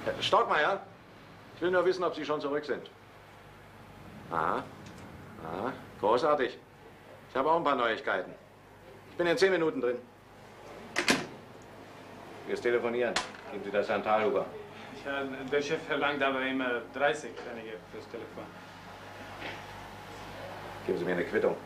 Stockmeier, ich will nur wissen, ob Sie schon zurück sind. Aha. Aha, großartig. Ich habe auch ein paar Neuigkeiten. Ich bin in 10 Minuten drin. Fürs Telefonieren. Geben Sie das Herrn Thalhuber. Ja, der Chef verlangt aber immer 30 Pfennige fürs Telefon. Geben Sie mir eine Quittung.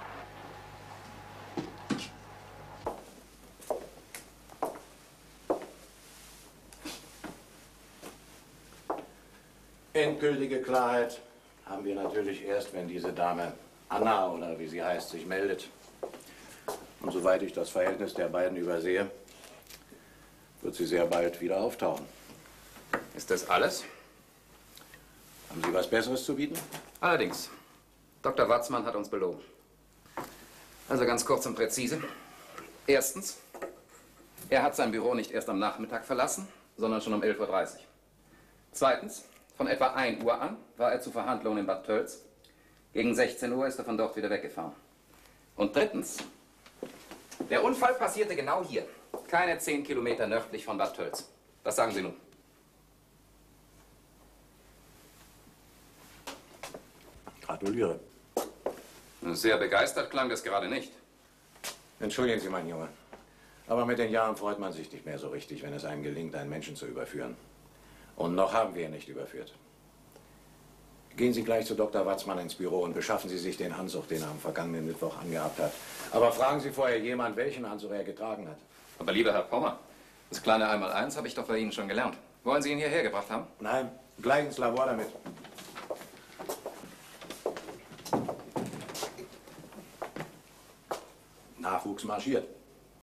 Endgültige Klarheit haben wir natürlich erst, wenn diese Dame Anna oder wie sie heißt, sich meldet. Und soweit ich das Verhältnis der beiden übersehe, wird sie sehr bald wieder auftauchen. Ist das alles? Haben Sie was Besseres zu bieten? Allerdings. Dr. Watzmann hat uns belogen. Also ganz kurz und präzise. Erstens, er hat sein Büro nicht erst am Nachmittag verlassen, sondern schon um 11:30 Uhr. Zweitens, von etwa 1 Uhr an war er zu Verhandlungen in Bad Tölz. Gegen 16 Uhr ist er von dort wieder weggefahren. Und drittens, der Unfall passierte genau hier. Keine 10 Kilometer nördlich von Bad Tölz. Was sagen Sie nun? Gratuliere. Sehr begeistert klang das gerade nicht. Entschuldigen Sie, mein Junge. Aber mit den Jahren freut man sich nicht mehr so richtig, wenn es einem gelingt, einen Menschen zu überführen. Und noch haben wir ihn nicht überführt. Gehen Sie gleich zu Dr. Watzmann ins Büro und beschaffen Sie sich den Anzug, den er am vergangenen Mittwoch angehabt hat. Aber fragen Sie vorher jemand, welchen Anzug er getragen hat. Aber lieber Herr Pommer, das kleine Einmaleins habe ich doch bei Ihnen schon gelernt. Wollen Sie ihn hierher gebracht haben? Nein, gleich ins Labor damit. Nachwuchs marschiert.